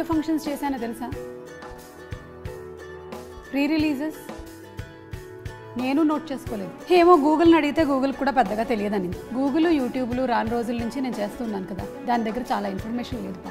Audio functions చేశానో తెలుసా? Pre releases నేను నోట్ చేసుకోలేదు. ఏమో గూగుల్ని అడిగితే గూగుల్ కూడా పెద్దగా తెలియదని. గూగుల్, యూట్యూబ్లు రాని రోజుల నుంచి నేను చేస్తున్నాను కదా, దాని దగ్గర చాలా ఇన్ఫర్మేషన్ లేదు.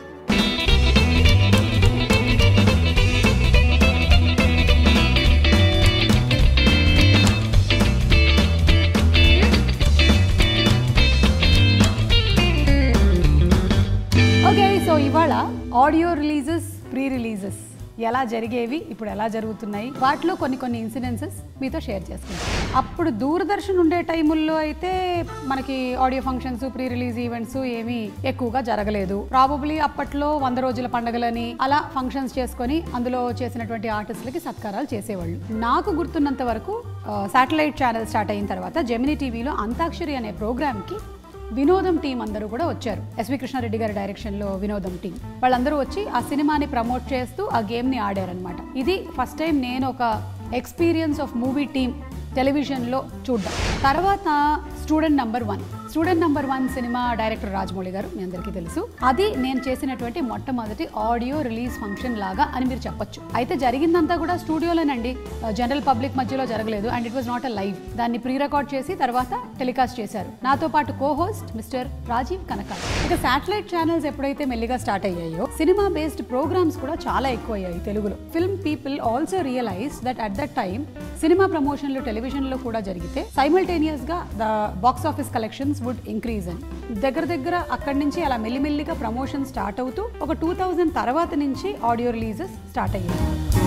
ఓకే, సో ఇవాళ ఆడియో రిలీజెస్, ప్రీ రిలీజెస్ ఎలా జరిగేవి, ఇప్పుడు ఎలా జరుగుతున్నాయి, వాటిలో కొన్ని ఇన్సిడెన్సెస్ మీతో షేర్ చేసుకుంటాం. అప్పుడు దూరదర్శన్ ఉండే టైముల్లో అయితే మనకి audio functions, pre release events ఏమీ ఎక్కువగా జరగలేదు. ప్రాబబ్లీ అప్పట్లో 100 రోజుల పండుగలని అలా ఫంక్షన్స్ చేసుకొని అందులో చేసినటువంటి ఆర్టిస్టులకి సత్కారాలు చేసేవాళ్ళు. నాకు గుర్తున్నంత వరకు శాటిలైట్ ఛానల్ స్టార్ట్ అయిన తర్వాత జెమినీ టీవీలో అంతాక్షరి అనే ప్రోగ్రామ్కి వినోదం టీం అందరూ కూడా వచ్చారు. ఎస్వి కృష్ణారెడ్డి గారి డైరెక్షన్లో వినోదం టీం వాళ్ళందరూ వచ్చి ఆ సినిమాని ప్రమోట్ చేస్తూ ఆ గేమ్ని ఆడారనమాట. ఇది ఫస్ట్ టైం నేను ఒక ఎక్స్పీరియన్స్ ఆఫ్ మూవీ టీమ్ టెలివిజన్లో చూడ్డం. తర్వాత స్టూడెంట్ నెంబర్ 1 సినిమా డైరెక్టర్ రాజమౌళి గారు, మీ అందరికీ తెలుసు. అది నేను చేసినటువంటి మొట్టమొదటి ఆడియో రిలీజ్ ఫంక్షన్ లాగా అని మీరు చెప్పొచ్చు. అయితే జరిగిందంతా కూడా స్టూడియోలోనండి, జనరల్ పబ్లిక్ మధ్యలో జరగలేదు. And it was not a live. దాన్ని ప్రీ రికార్డ్ చేసి తర్వాత టెలికాస్ట్ చేశారు. నాతో పాటు కో-హోస్ట్ మిస్టర్ రాజీవ్ కనకాల. ఇక శాటిలైట్ ఛానల్స్ ఎప్పుడైతే మెల్లిగా స్టార్ట్ అయ్యాయో సినిమా బేస్డ్ ప్రోగ్రామ్స్ కూడా చాలా ఎక్కువ అయ్యాయి తెలుగులో. Film people also realise that at that time సినిమా ప్రమోషన్లు టెలివిజన్లో కూడా జరిగితే సైమల్టేనియస్ గా the box office collections would increase అని దగ్గర అక్కడి నుంచి అలా మెల్లిమెల్లిగా ప్రమోషన్ స్టార్ట్ అవుతూ ఒక 2000 తర్వాత నుంచి ఆడియో రిలీజెస్ స్టార్ట్ అయ్యాయి.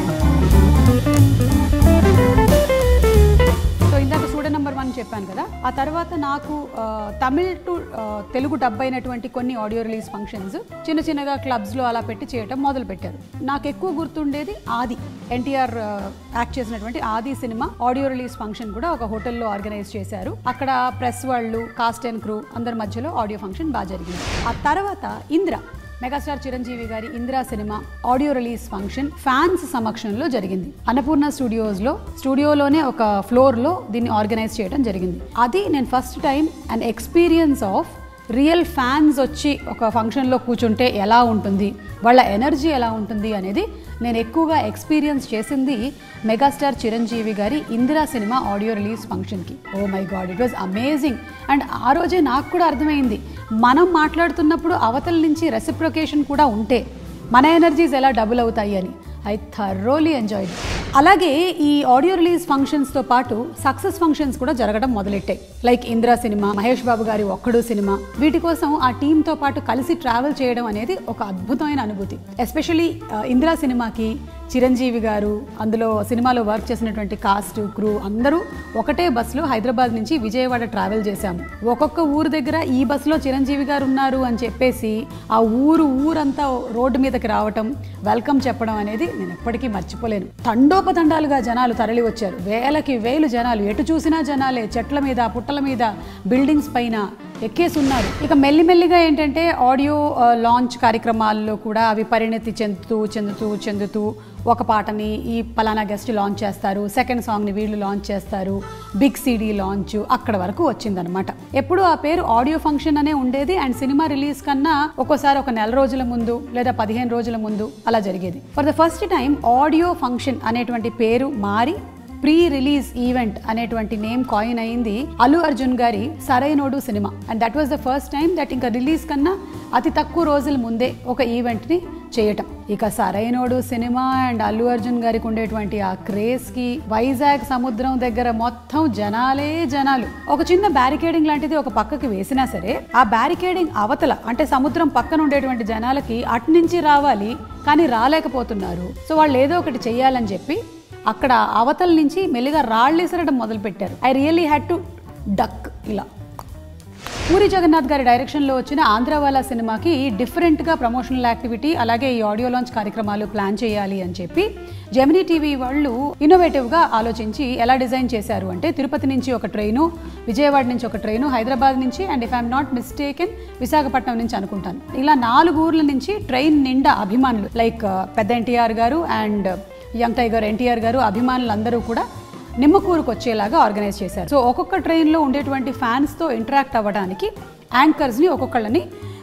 సో ఇందాక స్టూడెంట్ నెంబర్ 1 చెప్పాను కదా, ఆ తర్వాత నాకు తమిళ్ టు తెలుగు డబ్ అయినటువంటి కొన్ని ఆడియో రిలీజ్ ఫంక్షన్స్ చిన్నగా క్లబ్స్లో అలా పెట్టి చేయటం మొదలు పెట్టారు. నాకు ఎక్కువ గుర్తుండేది ఆది, ఎన్టీఆర్ యాక్ట్ చేసినటువంటి ఆది సినిమా ఆడియో రిలీజ్ ఫంక్షన్ కూడా ఒక హోటల్లో ఆర్గనైజ్ చేశారు. అక్కడ ప్రెస్ వాళ్ళు, కాస్ట్ అండ్ క్రూ అందరి మధ్యలో ఆడియో ఫంక్షన్ బాగా జరిగింది. ఆ తర్వాత ఇంద్ర, మెగాస్టార్ చిరంజీవి గారి ఇందిరా సినిమా ఆడియో రిలీజ్ ఫంక్షన్ ఫ్యాన్స్ సమక్షంలో జరిగింది. అన్నపూర్ణ స్టూడియోలోనే ఒక ఫ్లోర్లో దీన్ని ఆర్గనైజ్ చేయడం జరిగింది. అది నేను first time and experience of real fans వచ్చి ఒక ఫంక్షన్లో కూర్చుంటే ఎలా ఉంటుంది, వాళ్ళ ఎనర్జీ ఎలా ఉంటుంది అనేది నేను ఎక్కువగా ఎక్స్పీరియన్స్ చేసింది మెగాస్టార్ చిరంజీవి గారి ఇందిరా సినిమా ఆడియో రిలీజ్ ఫంక్షన్కి. Oh my god, it was amazing. And ఆ రోజే నాకు కూడా అర్థమైంది, మనం మాట్లాడుతున్నప్పుడు అవతల నుంచి రెసిప్రొకేషన్ కూడా ఉంటే మన ఎనర్జీస్ ఎలా డబుల్ అవుతాయి అని. I thoroughly enjoyed. అలాగే ఈ ఆడియో రిలీజ్ ఫంక్షన్స్తో పాటు సక్సెస్ ఫంక్షన్స్ కూడా జరగడం మొదలెట్టాయి. లైక్ ఇందిరా సినిమా, మహేష్ బాబు గారి ఒక్కడు సినిమా. వీటి కోసం ఆ టీంతో పాటు కలిసి ట్రావెల్ చేయడం అనేది ఒక అద్భుతమైన అనుభూతి. ఎస్పెషలీ ఇందిరా సినిమాకి చిరంజీవి గారు, అందులో సినిమాలో వర్క్ చేసినటువంటి కాస్ట్, క్రూ అందరూ ఒకటే బస్సులో హైదరాబాద్ నుంచి విజయవాడ ట్రావెల్ చేశాము. ఒక్కొక్క ఊరు దగ్గర ఈ బస్సులో చిరంజీవి గారు ఉన్నారు అని చెప్పేసి ఆ ఊరంతా రోడ్డు మీదకి రావటం, వెల్కమ్ చెప్పడం అనేది నేను ఎప్పటికీ మర్చిపోలేను. తండోపతండాలుగా జనాలు తరలి వచ్చారు. వేలకి వేలు జనాలు, ఎటు చూసినా జనాలే. చెట్ల మీద, పుట్టల మీద, బిల్డింగ్స్ పైన ఎక్కేసున్నారు. ఇక మెల్లిమెల్లిగా ఏంటంటే ఆడియో లాంచ్ కార్యక్రమాల్లో కూడా అవి పరిణతి చెందుతూ ఒక పాటని ఈ పలానా గెస్ట్ లాంచ్ చేస్తారు, సెకండ్ సాంగ్ని వీళ్ళు లాంచ్ చేస్తారు, బిగ్ సిడీ లాంచ్, అక్కడ వరకు వచ్చిందనమాట. ఎప్పుడు ఆ పేరు ఆడియో ఫంక్షన్ అనే ఉండేది. అండ్ సినిమా రిలీజ్ కన్నా ఒక్కోసారి ఒక 4 రోజుల ముందు లేదా 15 రోజుల ముందు అలా జరిగేది. For the first time audio function అనేటువంటి పేరు మారి ప్రీ రిలీజ్ ఈవెంట్ అనేటువంటి నేమ్ కాయిన్ అయింది అల్లు అర్జున్ గారి సరైనోడు సినిమా. And that was the first time that ఇంకా రిలీజ్ కన్నా అతి తక్కువ రోజుల ముందే ఒక ఈవెంట్ని చేయటం. ఇక సరైనోడు సినిమా అండ్ అల్లు అర్జున్ గారికి ఉండేటువంటి ఆ క్రేజ్కి వైజాగ్ సముద్రం దగ్గర మొత్తం జనాలు. ఒక చిన్న బ్యారికేడింగ్ లాంటిది ఒక పక్కకి వేసినా సరే ఆ బ్యారికేడింగ్ అవతల అంటే సముద్రం పక్కన ఉండేటువంటి జనాలకి అటు నుంచి రావాలి, కానీ రాలేకపోతున్నారు. సో వాళ్ళు ఏదో ఒకటి చెయ్యాలని చెప్పి అక్కడ అవతల నుంచి మెల్లిగా రాళ్ళు విసరడం మొదలుపెట్టారు. I really had to duck. ఇలా పూరి జగన్నాథ్ గారి డైరెక్షన్లో వచ్చిన ఆంధ్రవాలా సినిమాకి డిఫరెంట్గా ప్రమోషనల్ యాక్టివిటీ అలాగే ఈ ఆడియో లాంచ్ కార్యక్రమాలు ప్లాన్ చేయాలి అని చెప్పి జెమినీ టీవీ వాళ్ళు ఇన్నోవేటివ్గా ఆలోచించి ఎలా డిజైన్ చేశారు అంటే తిరుపతి నుంచి ఒక ట్రైను, విజయవాడ నుంచి ఒక ట్రైను, హైదరాబాద్ నుంచి and if I'm not mistaken Visakhapatnam నుంచి అనుకుంటాను. ఇలా 4 ఊర్ల నుంచి ట్రైన్ నిండా అభిమానులు లైక్ పెద్ద ఎన్టీఆర్ గారు అండ్ యంగ్ టైగర్ ఎన్టీఆర్ గారు అభిమానులందరూ కూడా నిమ్మకూరుకు వచ్చేలాగా ఆర్గనైజ్ చేశారు. సో ఒక్కొక్క ట్రైన్లో ఉండేటువంటి ఫ్యాన్స్తో ఇంటరాక్ట్ అవ్వడానికి యాంకర్స్ని ఒక్కొక్కళ్ళని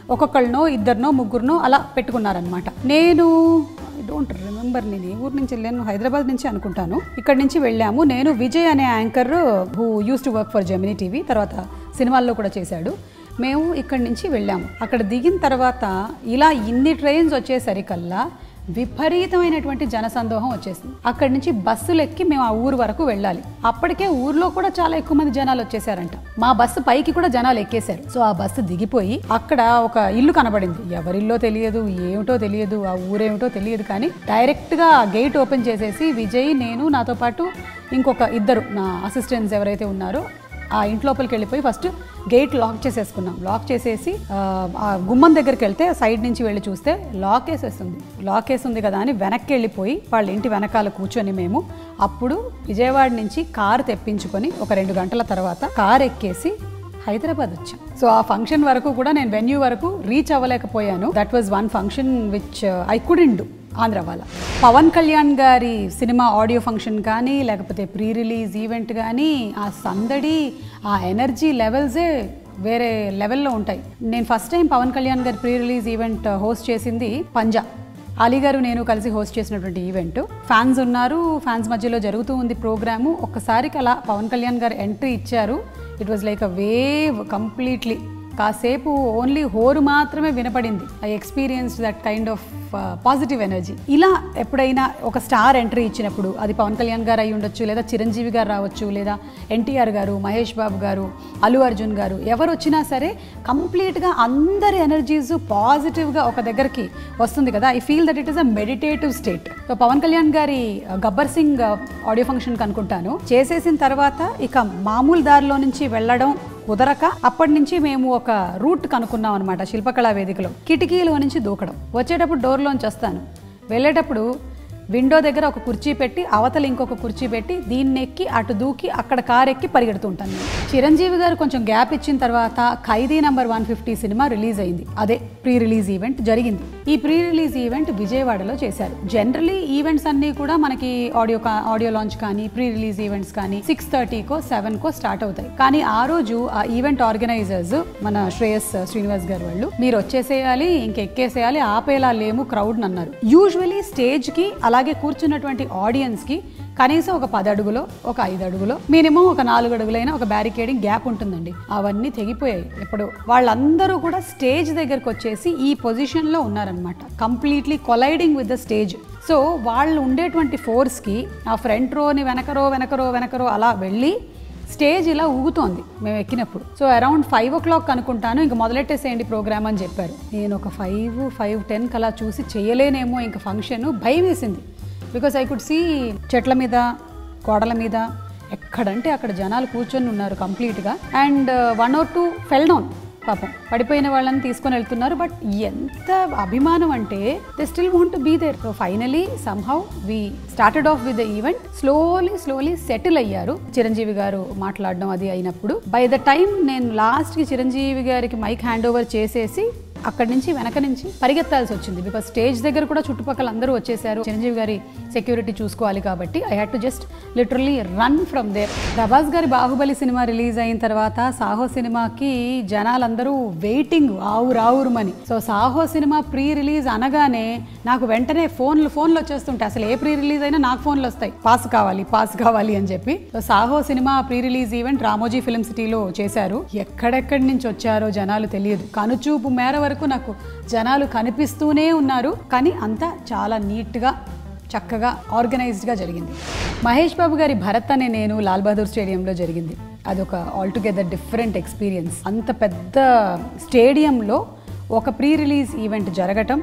ఒక్కొక్కళ్ళనో ఇద్దరినో ముగ్గురునో అలా పెట్టుకున్నారనమాట. నేను డోంట్ రిమెంబర్, నేను ఏ ఊరు నుంచి వెళ్ళాను, హైదరాబాద్ నుంచి అనుకుంటాను. ఇక్కడ నుంచి వెళ్ళాము. నేను విజయ్ అనే anchor who used to work for Gemini TV, తర్వాత సినిమాల్లో కూడా చేశాడు. మేము ఇక్కడి నుంచి వెళ్ళాము. అక్కడ దిగిన తర్వాత ఇలా ఇన్ని ట్రైన్స్ వచ్చేసరికల్లా విపరీతమైనటువంటి జనసందోహం వచ్చేసింది. అక్కడి నుంచి బస్సులు ఎక్కి మేము ఆ ఊరు వరకు వెళ్ళాలి. అప్పటికే ఊర్లో కూడా చాలా ఎక్కువ మంది జనాలు వచ్చేసారంట. మా బస్సు పైకి కూడా జనాలు ఎక్కేశారు. సో ఆ బస్సు దిగిపోయి అక్కడ ఒక ఇల్లు కనబడింది. ఎవరిల్లో తెలియదు, ఏమిటో తెలియదు, ఆ ఊరేమిటో తెలియదు. కానీ డైరెక్ట్గా గేట్ ఓపెన్ చేసేసి విజయ్, నేను, నాతో పాటు ఇంకొక ఇద్దరు నా అసిస్టెంట్స్ ఎవరైతే ఉన్నారో ఆ ఇంట్లోపలికి వెళ్ళిపోయి ఫస్ట్ గేట్ లాక్ చేసేసుకున్నాం. లాక్ చేసేసి ఆ గుమ్మం దగ్గరికి వెళ్తే సైడ్ నుంచి వెళ్ళి చూస్తే లాక్ వేసేస్తుంది కదా అని వెనక్కి వెళ్ళిపోయి వాళ్ళ ఇంటి వెనకాల కూర్చొని మేము అప్పుడు విజయవాడ నుంచి కారు తెప్పించుకొని ఒక 2 గంటల తర్వాత కారు ఎక్కేసి హైదరాబాద్ వచ్చాం. సో ఆ ఫంక్షన్ వరకు కూడా నేను వెన్యూ వరకు రీచ్ అవ్వలేకపోయాను. That was one function which I couldn't do Andhra వాళ్ళ. పవన్ కళ్యాణ్ గారి సినిమా ఆడియో ఫంక్షన్ కానీ లేకపోతే ప్రీ రిలీజ్ ఈవెంట్ కానీ ఆ సందడి, ఆ ఎనర్జీ లెవెల్సే వేరే లెవెల్లో ఉంటాయి. నేను ఫస్ట్ టైం పవన్ కళ్యాణ్ గారి ప్రీ రిలీజ్ ఈవెంట్ హోస్ట్ చేసింది పంజా. అలీ గారు నేను కలిసి హోస్ట్ చేసినటువంటి ఈవెంట్. ఫ్యాన్స్ ఉన్నారు, ఫ్యాన్స్ మధ్యలో జరుగుతూ ఉంది ప్రోగ్రాము. ఒక్కసారికి అలా పవన్ కళ్యాణ్ గారు ఎంట్రీ ఇచ్చారు. It was like a wave completely. కాసేపు ఓన్లీ హోరు మాత్రమే వినపడింది. I experience that kind of positive energy. ఇలా ఎప్పుడైనా ఒక స్టార్ ఎంట్రీ ఇచ్చినప్పుడు అది పవన్ కళ్యాణ్ గారు అయి ఉండొచ్చు, లేదా చిరంజీవి గారు రావచ్చు, లేదా ఎన్టీఆర్ గారు, మహేష్ బాబు గారు, అల్లు అర్జున్ గారు, ఎవరు వచ్చినా సరే కంప్లీట్గా అందరి ఎనర్జీస్ పాజిటివ్గా ఒక దగ్గరికి వస్తుంది కదా. I feel that it is a meditative state. So Pawan Kalyan గారి గబ్బర్ సింగ్ ఆడియో ఫంక్షన్కి అనుకుంటాను చేసేసిన తర్వాత ఇక మామూలు దారిలో నుంచి వెళ్ళడం కుదరక అప్పటి నుంచి మేము ఒక రూట్ కనుక్కున్నాం అనమాట. శిల్పకళా వేదికలో కిటికీలో నుంచి దూకడం. వచ్చేటప్పుడు డోర్లోంచి వస్తాను, వెళ్ళేటప్పుడు విండో దగ్గర ఒక కుర్చీ పెట్టి అవతల ఇంకొక కుర్చీ పెట్టి దీన్ని ఎక్కి అటు దూకి అక్కడ కారు ఎక్కి పరిగెడుతూ ఉంటాను. చిరంజీవి గారు కొంచెం గ్యాప్ ఇచ్చిన తర్వాత ఖైదీ నంబర్ 150 సినిమా రిలీజ్ అయింది. అదే ప్రీ రిలీజ్ ఈవెంట్ జరిగింది. ఈ ప్రీ రిలీజ్ ఈవెంట్ విజయవాడలో చేశారు. జనరలీ ఈవెంట్స్ అన్నీ కూడా మనకి ఆడియో లాంచ్ కానీ ప్రీ రిలీజ్ ఈవెంట్స్ కానీ 6:30కో 7కో స్టార్ట్ అవుతాయి. కానీ ఆ రోజు ఆ ఈవెంట్ ఆర్గనైజర్స్ మన శ్రీనివాస్ గారు వాళ్ళు మీరు వచ్చేసేయాలి, ఇంకెక్కేసేయాలి, ఆపేలా లేము క్రౌడ్ అన్నారు. యూజువలీ స్టేజ్ కి అలాగే కూర్చున్నటువంటి ఆడియన్స్ కి కనీసం ఒక 10 అడుగులో, ఒక 5 అడుగులో, మినిమం ఒక 4 అడుగులైనా ఒక బ్యారికేడింగ్ గ్యాప్ ఉంటుందండి. అవన్నీ తెగిపోయాయి. ఇప్పుడు వాళ్ళందరూ కూడా స్టేజ్ దగ్గరకు వచ్చేసి ఈ పొజిషన్లో ఉన్నారనమాట, completely colliding with the stage. So వాళ్ళు ఉండేటువంటి ఫోర్స్కి ఆ ఫ్రంట్ రోని వెనకరో అలా వెళ్ళి స్టేజ్ ఇలా ఊగుతోంది మేము ఎక్కినప్పుడు. సో అరౌండ్ 5 o'clock అనుకుంటాను ఇంకా మొదలెట్టేసేయండి ప్రోగ్రామ్ అని చెప్పారు. నేను ఒక 5:10 అలా చూసి చేయలేనేమో ఇంకా ఫంక్షన్, భయం వేసింది. బికాస్ ఐ కుడ్ సీ చెట్ల మీద, గోడల మీద ఎక్కడంటే అక్కడ జనాలు కూర్చొని ఉన్నారు కంప్లీట్గా. అండ్ 1 or 2 ఫెల్ డౌన్, పాపం పడిపోయిన వాళ్ళని తీసుకొని వెళ్తున్నారు. బట్ ఎంత అభిమానం అంటే they still want to be there. So finally somehow we started off with the event. Slowly settle అయ్యారు. చిరంజీవి గారు మాట్లాడడం అది అయినప్పుడు బై ద టైం నేను లాస్ట్కి చిరంజీవి గారికి మైక్ హ్యాండ్ ఓవర్ చేసేసి అక్కడి నుంచి వెనక నుంచి పరిగెత్తాల్సి వచ్చింది. బికాస్ స్టేజ్ దగ్గర కూడా చుట్టుపక్కల అందరూ వచ్చేసారు. చిరంజీవి గారి సెక్యూరిటీ చూసుకోవాలి కాబట్టి I had to just literally run from there. Prabhas గారి బాహుబలి సినిమా రిలీజ్ అయిన తర్వాత సాహో సినిమాకి జనాలందరూ వెయిటింగ్ ఆవురావురుమని. So Saaho cinema pre release అనగానే నాకు వెంటనే ఫోన్లు వచ్చేస్తుంటాయి. అసలు ఏ ప్రీ రిలీజ్ అయినా నాకు ఫోన్లు వస్తాయి, పాస్ కావాలి అని చెప్పి. So Saaho cinema pre release event Ramoji film సిటీలో చేశారు. ఎక్కడెక్కడి నుంచి వచ్చారో జనాలు తెలియదు. కనుచూపు మేర వరకు నాకు జనాలు కనిపిస్తూనే ఉన్నారు. కానీ అంతా చాలా నీట్గా, చక్కగా, ఆర్గనైజ్డ్గా జరిగింది. మహేష్ బాబు గారి భరత్ అనే నేను లాల్ బహదూర్ స్టేడియంలో జరిగింది. అదొక ఆల్టుగెదర్ డిఫరెంట్ ఎక్స్పీరియన్స్. అంత పెద్ద స్టేడియంలో ఒక ప్రీ రిలీజ్ ఈవెంట్ జరగటం,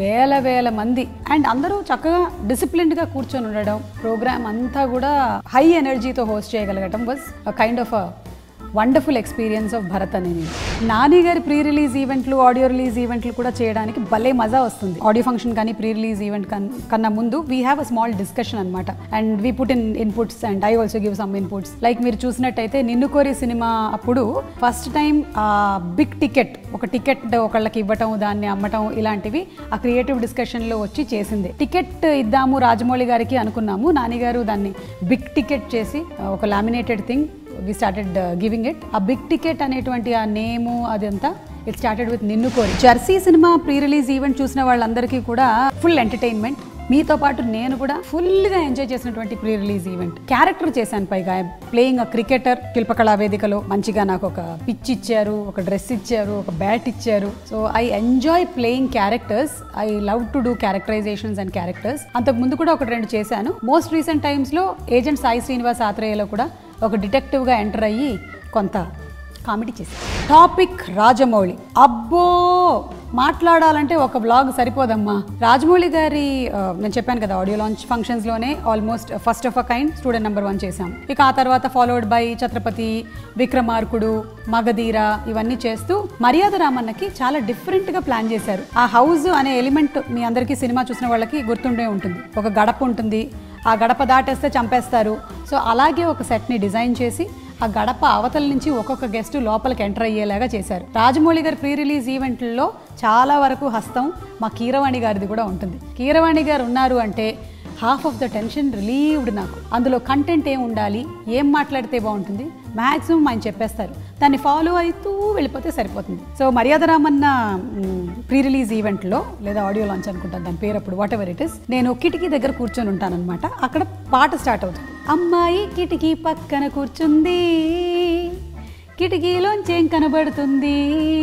వేల మంది అండ్ అందరూ చక్కగా డిసిప్లిన్డ్గా కూర్చొని ఉండడం, ప్రోగ్రామ్ అంతా కూడా హై ఎనర్జీతో హోస్ట్ చేయగలగటం was kind of wonderful experience of Bharat అని. నాని గారి ప్రీ రిలీజ్ ఈవెంట్లు, ఆడియో రిలీజ్ ఈవెంట్లు కూడా చేయడానికి భలే మజా వస్తుంది. ఆడియో ఫంక్షన్ కానీ ప్రీ రిలీజ్ ఈవెంట్ కన్నా ముందు we have a small discussion అనమాట. And we put in inputs and I also give some inputs. Like మీరు చూసినట్టయితే నిన్ను కోరి సినిమా అప్పుడు ఫస్ట్ టైం బిగ్ టికెట్, ఒక టికెట్ ఒకళ్ళకి ఇవ్వటం, దాన్ని అమ్మటం, ఇలాంటివి ఆ క్రియేటివ్ డిస్కషన్లో వచ్చి చేసింది. టికెట్ ఇద్దాము రాజమౌళి గారికి అనుకున్నాము. నాని గారు దాన్ని బిగ్ టికెట్ చేసి ఒక laminated thing we started giving it. ఆ బిగ్ టికెట్ అనేటువంటి ఆ నేము అదంతా it started with Ninnu Kori. Jersey cinema pre release event చూసిన వాళ్ళందరికీ కూడా ఫుల్ ఎంటర్టైన్మెంట్. మీతో పాటు నేను కూడా ఫుల్గా ఎంజాయ్ చేసినటువంటి ప్రీ రిలీజ్ ఈవెంట్. క్యారెక్టర్ చేశాను, పైగా ప్లేయింగ్ అ క్రికెటర్. శిల్పకళా వేదికలో మంచిగా నాకు ఒక పిచ్ ఇచ్చారు, ఒక డ్రెస్ ఇచ్చారు, ఒక బ్యాట్ ఇచ్చారు. So I enjoy playing characters. I love to do characterisations and characters. అంతకు ముందు కూడా ఒకటి రెండు చేశాను. మోస్ట్ రీసెంట్ టైమ్స్లో ఏజెంట్ సాయి శ్రీనివాస్ ఆత్రేయలో కూడా ఒక డిటెక్టివ్గా ఎంటర్ అయ్యి కొంత కామెడీ చేశాను. టాపిక్ రాజమౌళి. అబ్బో, మాట్లాడాలంటే ఒక బ్లాగ్ సరిపోదమ్మా. రాజమౌళి గారి నేను చెప్పాను కదా, ఆడియో లాంచ్ ఫంక్షన్స్లోనే almost first of a kind student number 1 చేశాం. ఇక ఆ తర్వాత ఫాలోడ్ బై ఛత్రపతి, విక్రమార్కుడు, మగధీర ఇవన్నీ చేస్తూ మర్యాద రామన్నకి చాలా డిఫరెంట్గా ప్లాన్ చేశారు. ఆ హౌస్ అనే ఎలిమెంట్ మీ అందరికీ సినిమా చూసిన వాళ్ళకి గుర్తుండే ఉంటుంది. ఒక గడప ఉంటుంది, ఆ గడప దాటేస్తే చంపేస్తారు. సో అలాగే ఒక సెట్ని డిజైన్ చేసి ఆ గడప అవతల నుంచి ఒక్కొక్క గెస్ట్ లోపలికి ఎంటర్ అయ్యేలాగా చేశారు. రాజమౌళి గారి ప్రీ రిలీజ్ ఈవెంట్లలో చాలా వరకు హస్తం మా కీరవాణి గారిది కూడా ఉంటుంది. కీరవాణి గారు ఉన్నారు అంటే half of the tension relieved నాకు. అందులో కంటెంట్ ఏం ఉండాలి, ఏం మాట్లాడితే బాగుంటుంది, మ్యాక్సిమం ఆయన చెప్పేస్తారు. దాన్ని ఫాలో అవుతూ వెళ్ళిపోతే సరిపోతుంది. సో మర్యాద రామన్న ప్రీ రిలీజ్ ఈవెంట్లో లేదా ఆడియో లాంచ్ అనుకుంటాను దాని పేరు, అప్పుడు వాట్ ఎవర్ ఇట్ ఇస్, నేను కిటికీ దగ్గర కూర్చొని ఉంటానన్నమాట. అక్కడ పాట స్టార్ట్ అవుతుంది. అమ్మాయి కిటికీ పక్కన కూర్చుంది, కిటికీలోంచి ఏం కనబడుతుంది.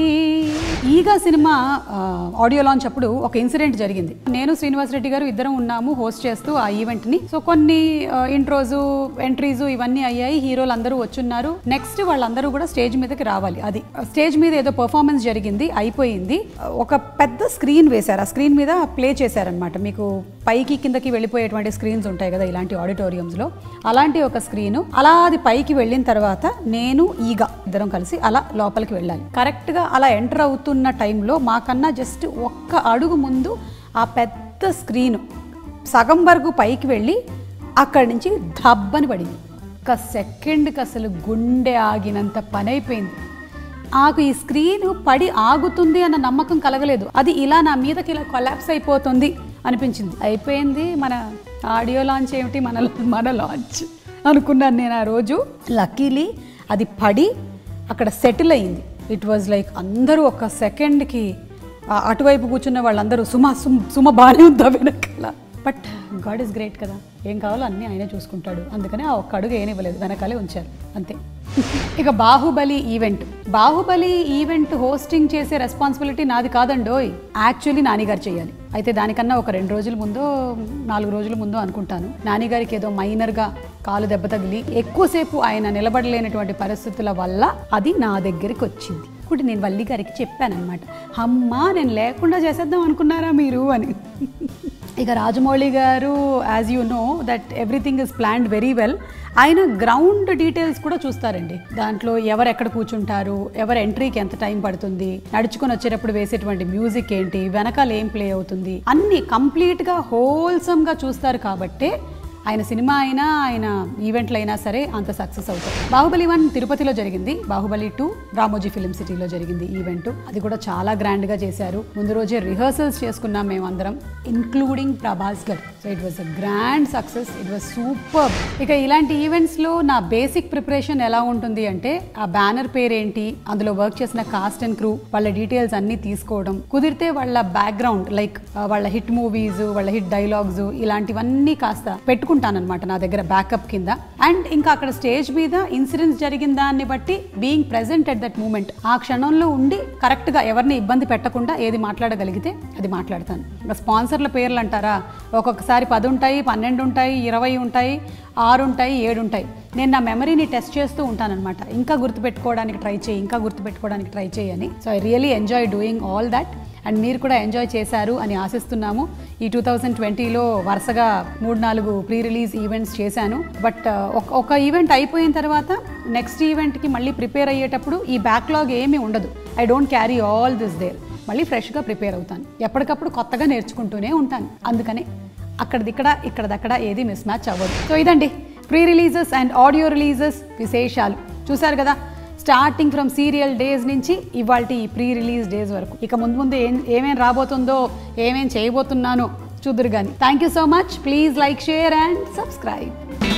ఈగా సినిమా ఆడియో లాంచ్ అప్పుడు ఒక ఇన్సిడెంట్ జరిగింది. నేను శ్రీనివాస్ రెడ్డి గారు ఇద్దరం ఉన్నాము హోస్ట్ చేస్తూ ఆ ఈవెంట్ని. సో కొన్ని ఇంట్రోజు, ఎంట్రీసు ఇవన్నీ అయ్యాయి. హీరోలు అందరూ వచ్చున్నారు. నెక్స్ట్ వాళ్ళందరూ కూడా స్టేజ్ మీదకి రావాలి. అది స్టేజ్ మీద ఏదో పర్ఫార్మెన్స్ జరిగింది, అయిపోయింది. ఒక పెద్ద స్క్రీన్ వేశారు, ఆ స్క్రీన్ మీద ప్లే చేశారనమాట. మీకు పైకి కిందకి వెళ్ళిపోయేటువంటి స్క్రీన్స్ ఉంటాయి కదా ఇలాంటి ఆడిటోరియంస్లో, అలాంటి ఒక స్క్రీను. అలా అది పైకి వెళ్ళిన తర్వాత నేను ఈగా ఇద్దరం కలిసి అలా లోపలికి వెళ్ళాలి. కరెక్ట్గా అలా ఎంటర్ అవుతున్న టైంలో మాకన్నా జస్ట్ ఒక్క అడుగు ముందు ఆ పెద్ద స్క్రీను సగం వరకు పైకి వెళ్ళి అక్కడి నుంచి ధబ్బని పడింది. ఒక సెకండ్కి అసలు గుండె ఆగినంత పని అయిపోయింది. నాకు ఈ స్క్రీన్ పడి ఆగుతుంది అన్న నమ్మకం కలగలేదు. అది ఇలా నా మీదకి ఇలా కొలాప్స్ అయిపోతుంది అనిపించింది. అయిపోయింది, మన ఆడియో లాంచ్ ఏమిటి, మన లాంచ్ అనుకున్నాను నేను ఆ రోజు. లక్కీలీ అది పడి అక్కడ సెటిల్ అయింది. ఇట్ వాజ్ లైక్ అందరూ ఒక సెకండ్కి అటువైపు కూర్చున్న వాళ్ళందరూ సుమ బాగానే ఉందా వెనకాల. బట్ గాడ్ ఈజ్ గ్రేట్ కదా, ఏం కావాలో అన్నీ ఆయనే చూసుకుంటాడు. అందుకనే ఆ ఒక్క అడుగు ఏనివ్వలేదు, వెనకాలే ఉంచారు అంతే. ఇక బాహుబలి ఈవెంట్ హోస్టింగ్ చేసే రెస్పాన్సిబిలిటీ నాది కాదండోయ్. యాక్చువల్లీ నానిగారు చేయాలి. అయితే దానికన్నా ఒక 2 రోజుల ముందో 4 రోజుల ముందో అనుకుంటాను, నానిగారికి ఏదో మైనర్గా కాలు దెబ్బ తగిలి ఎక్కువసేపు ఆయన నిలబడలేనటువంటి పరిస్థితుల వల్ల అది నా దగ్గరికి వచ్చింది. ఇప్పుడు నేను వల్లి గారికి చెప్పానమాట, అమ్మా నేను లేకుండా చేసేద్దాం అనుకున్నారా మీరు అని. ఇక Rajamouli garu as you know that everything is planned very well. ఆయన గ్రౌండ్ డీటెయిల్స్ కూడా చూస్తారండి. దాంట్లో ఎవరు ఎక్కడ కూర్చుంటారు, ఎవరు ఎంట్రీకి ఎంత టైం పడుతుంది, నడుచుకొని వచ్చేటప్పుడు వేసేటువంటి మ్యూజిక్ ఏంటి, వెనకాల ఏం ప్లే అవుతుంది, అన్నీ కంప్లీట్గా హోల్సమ్గా చూస్తారు. కాబట్టే ఆయన సినిమా అయినా ఆయన ఈవెంట్లు అయినా సరే అంత సక్సెస్ అవుతాయి. బాహుబలి 1 తిరుపతిలో జరిగింది, బాహుబలి 2 రామోజీ ఫిలిం సిటీలో జరిగింది ఈవెంట్. అది కూడా చాలా గ్రాండ్గా చేశారు. ముందు రోజే రిహర్సల్స్ చేసుకున్నాం మేమందరం, including Prabhas garu. So it was a grand success, it was super. ఇక ఇలాంటి ఈవెంట్స్లో నా బేసిక్ ప్రిపరేషన్ ఎలా ఉంటుంది అంటే, ఆ బ్యానర్ పేరేంటి, అందులో వర్క్ చేసిన కాస్ట్ అండ్ క్రూ, వాళ్ళ డీటెయిల్స్ అన్నీ తీసుకోవడం, కుదిరితే వాళ్ళ బ్యాక్గ్రౌండ్ లైక్ వాళ్ళ హిట్ మూవీస్, వాళ్ళ హిట్ డైలాగ్స్ ఇలాంటివన్నీ కాస్త పెట్టుకుంటానమాట నా దగ్గర బ్యాకప్ కింద. అండ్ ఇంకా అక్కడ స్టేజ్ మీద ఇన్సిడెంట్స్ జరిగిన దాన్ని బట్టి being present at that moment, ఆ క్షణంలో ఉండి కరెక్ట్గా ఎవరిని ఇబ్బంది పెట్టకుండా ఏది మాట్లాడగలిగితే అది మాట్లాడతాను. ఇంకా స్పాన్సర్ల పేర్లు అంటారా, ఒక్కొక్కసారి 10 ఉంటాయి, 12 ఉంటాయి, 20 ఉంటాయి, 6 ఉంటాయి, 7 ఉంటాయి. నేను నా మెమరీని టెస్ట్ చేస్తూ ఉంటానన్నమాట. ఇంకా గుర్తుపెట్టుకోవడానికి ట్రై చేయి అని. So I really enjoy doing all that. And మీరు కూడా ఎంజాయ్ చేశారు అని ఆశిస్తున్నాము. ఈ 2020లో వరుసగా 3-4 ప్రీ రిలీజ్ ఈవెంట్స్ చేశాను. బట్ ఒక ఈవెంట్ అయిపోయిన తర్వాత నెక్స్ట్ ఈవెంట్కి మళ్ళీ ప్రిపేర్ అయ్యేటప్పుడు ఈ బ్యాక్లాగ్ ఏమీ ఉండదు. I don't carry all this there. మళ్ళీ ఫ్రెష్గా ప్రిపేర్ అవుతాను. ఎప్పటికప్పుడు కొత్తగా నేర్చుకుంటూనే ఉంటాను. అందుకనే ఇక్కడదక్కడ ఏది మిస్ మ్యాచ్ అవ్వదు. సో ఇదండి pre releases and audio releases విశేషాలు. చూసారు కదా, స్టార్టింగ్ ఫ్రమ్ సీరియల్ డేస్ నుంచి ఇవాల్టి ఈ ప్రీ రిలీజ్ డేస్ వరకు. ఇక ముందు ఏమేం రాబోతుందో, ఏమేం చేయబోతున్నానో చూదురు కానీ. Thank you so much. Please like, share and subscribe.